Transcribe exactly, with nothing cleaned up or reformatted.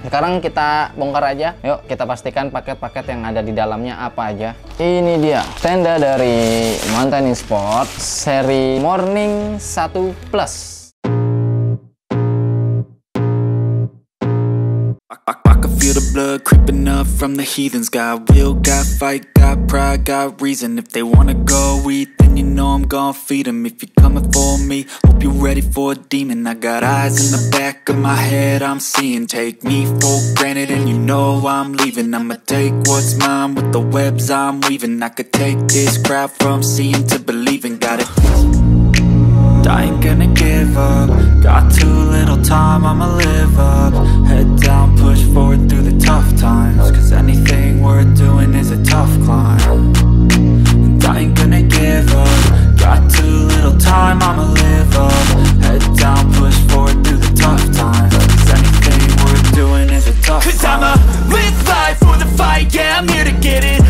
Sekarang kita bongkar aja. Yuk kita pastikan paket-paket yang ada di dalamnya apa aja. Ini dia tenda dari Mountain Sport seri Morning satu Plus. I can feel the blood creeping up from the heathens. Got will, got fight, got pride, got reason. If they wanna go eat, then you know I'm gon' feed them. If you're coming for me, hope you're ready for a demon. I got eyes in the back of my head, I'm seeing. Take me for granted and you know I'm leaving. I'ma take what's mine with the webs I'm weaving. I could take this crowd from seeing to believing. Got it. I ain't gonna give up. Got too little time, I'ma live up. Head down, push forward through the tough times. Cause anything worth doing is a tough climb. And I ain't gonna give up. Got too little time, I'ma live up. Head down, push forward through the tough times. Cause anything worth doing is a tough climb. Cause I'ma live life for the fight, yeah, I'm here to get it.